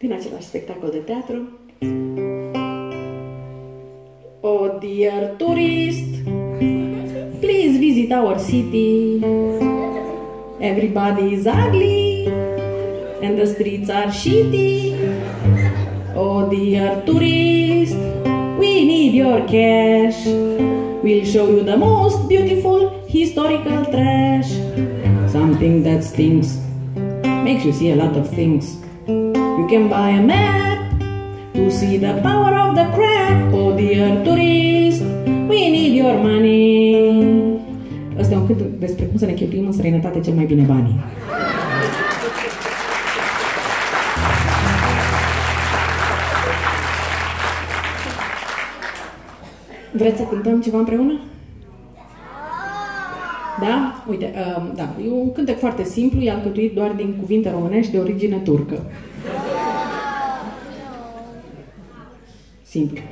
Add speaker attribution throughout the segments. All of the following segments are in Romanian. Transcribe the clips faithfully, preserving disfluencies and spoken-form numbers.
Speaker 1: din același spectacol de teatru. Oh dear tourist, please visit our city. Everybody is ugly and the streets are shitty. Oh dear tourist, we need your cash. We'll show you the most beautiful historical trash. Something that stinks, makes you see a lot of things. You can buy a map to see the power of the crap. Oh dear tourist, we need your money. Ăsta e un cânt despre cum să ne cheltuim în străinătate cel mai bine banii. Vreți să cântăm ceva împreună? Da? Uite, uh, da, e un cântec foarte simplu, e alcătuit doar din cuvinte românești de origine turcă. Simplu.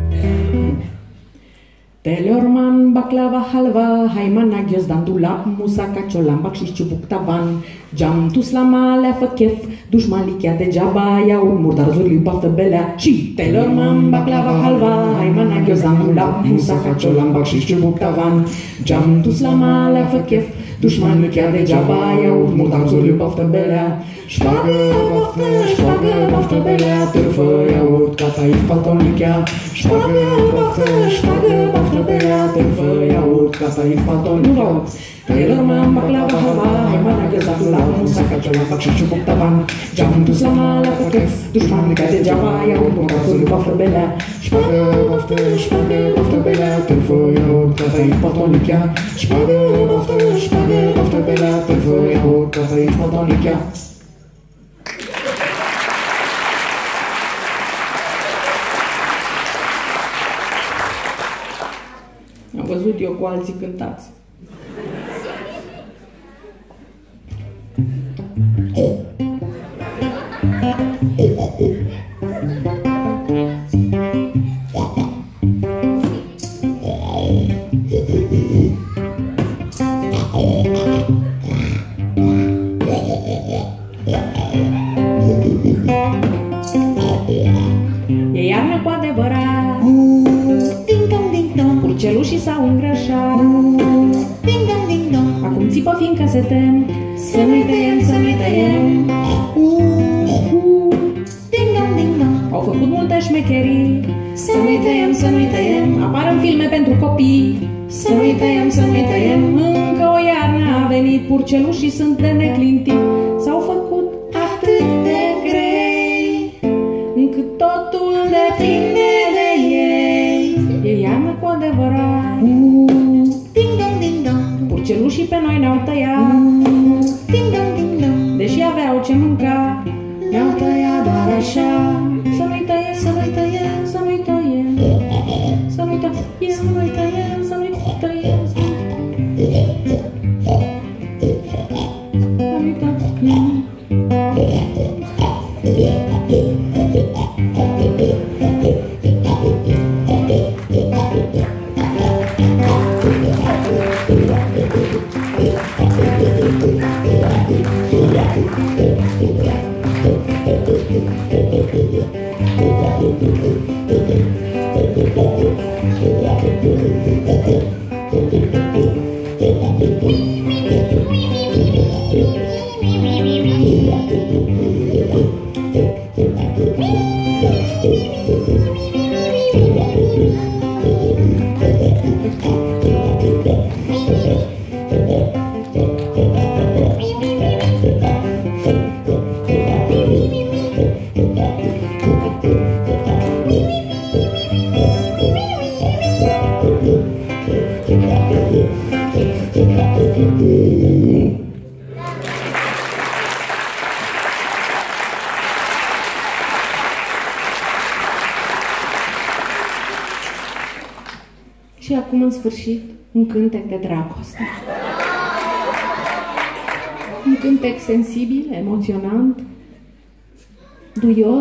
Speaker 1: Telorman, baklava, halva, haimana, ghiozdan, dulap, musaca, ciolan, bacșiș, ciubuc, tavan, geam, tuslama, leafă, chef, dușmalichea degeaba, iaurt, murdar, zurli, baftă, belea, și telorman, baklava, halva, haimana, ghiozdan, dulap, musaca, ciolan, bacșiș, ciubuc, tavan, geam, tuslama, leafă, chef, dușmalichea degeaba, iaurt, murdar, zurli, baftă, belea, șpagă, baftă, șpagă, baftă, belea, târfă, iaurt, cataif, paltonichea, șpagă, baftă, șpagă, baftă, belea, târfă, iaurt, cataif, paltonichea. Telorman, baklava, halva, haimana, ghiozdan, dulap, musaca, ciolan, bacșiș, ciubuc, tavan, geam, tuslama, leafă, chef, dușmalichea degeaba, iaurt, murdar, zurli, baftă, belea, șpagă, baftă, șpagă, baftă, belea, târfă, iaurt, cataif, paltonichea, șpagă, baftă, șpagă, baftă, belea, târfă, iaurt, cataif, paltonichea. Am văzut eu cu alții cântați. E iarnă cu adevărat, purcelușii s-au îngrășat. Acum țipă fiindcă se tem, să nu-i tăiem, să nu-i tăiem. Au făcut multe șmecherii, să nu-i tăiem, să nu-i tăiem. Apar în filme pentru copii, să nu-i tăiem, să nu-i tăiem. Încă o iarnă a venit, purcelușii sunt de neclintit. S-au făcut atât de grei, încât totul depinde de ei. E iarnă cu adevărat, purcelușii pe noi ne-au tăiat. Deși aveau ce mânca, ne-au tăiat doar așa. Să nu-i tăiem, să nu-i tăiem, să nu-i tăiem, să nu-i tăiem, să nu-i tăiem, să nu-i tăiem, să nu-i tăiem. Și acum, în sfârșit, un cântec de dragoste. Un cântec sensibil, emoționant, duios.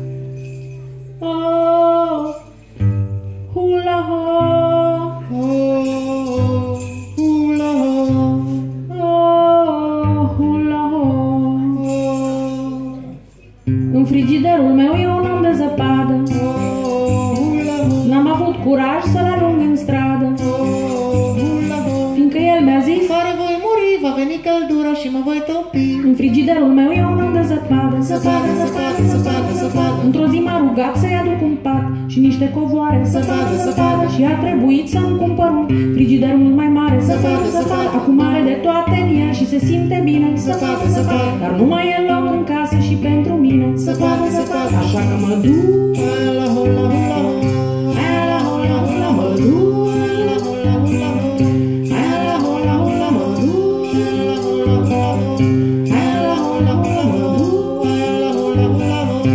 Speaker 1: Oh, hula ho, oh. avut curaj să-l arunc în stradă, fiindcă el mi-a zis:
Speaker 2: fără voi muri, va veni căldura și mă voi topi.
Speaker 1: în frigiderul meu e un an de zăpadă,
Speaker 2: Zăpadă, zăpadă, zăpadă, zăpadă.
Speaker 1: într-o zi m-a rugat să-i aduc un pat și niște covoare,
Speaker 2: Zăpadă, zăpadă.
Speaker 1: și a trebuit să-mi cumpăr un frigider mult mai mare,
Speaker 2: Zăpadă, zăpadă.
Speaker 1: acum are de toate în el și se simte bine,
Speaker 2: Zăpadă, zăpadă.
Speaker 1: dar nu mai e loc în casă și pentru mine,
Speaker 2: Zăpadă, zăpadă.
Speaker 1: așa că mă duc,
Speaker 2: Hula, hula, hula,
Speaker 1: la hula hula mă duc,
Speaker 2: hula, hula, hula,
Speaker 1: la hula hula mă duc,
Speaker 2: hula, hula, hula,
Speaker 1: la hula hula mă duc.
Speaker 2: hula, hula, hula.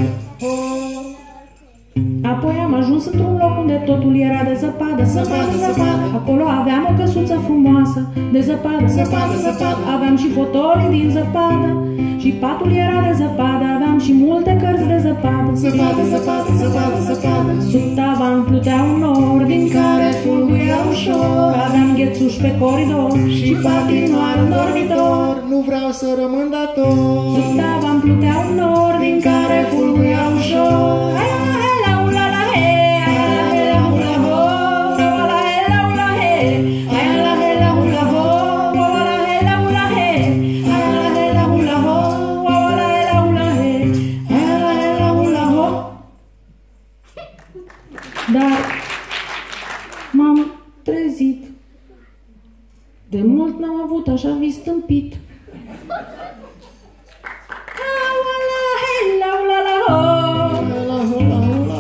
Speaker 1: Apoi am ajuns într-un loc unde totul era de zăpadă,
Speaker 2: Zăpadă, zăpadă.
Speaker 1: acolo aveam o căsuță frumoasă de zăpadă,
Speaker 2: Zăpadă, zăpadă.
Speaker 1: aveam și fotolii din zăpadă și patul era de zăpadă, aveam și multe cărți de zăpadă.
Speaker 2: Zăpadă, zăpadă, zăpadă, zăpadă.
Speaker 1: Sub tavan pluteau nori din care fulguia ușor, aveam ghețuși pe coridor
Speaker 2: Și patinoar în dormitor, nu vreau să rămân dator.
Speaker 1: Sub tavan pluteau nori din care fulguia ușor. Hai la he la ula la he, hai la he la ula ho, ua la he la ula he, hai la he la ula ho, ua la he la ula he, hai la he la ula ho, ua la he la ula he, hai la he la ula ho. Dar m-am trezit. De mult n-am avut așa vis tâmpit.
Speaker 2: Hula, hula, hula,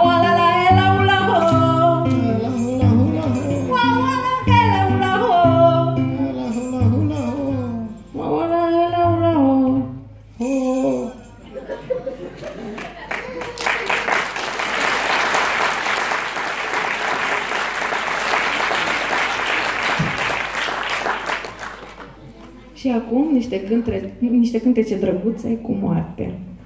Speaker 2: hula, hula, hula, oh.
Speaker 1: Și acum niște, cântre, niște cântece drăguțe cu moarte.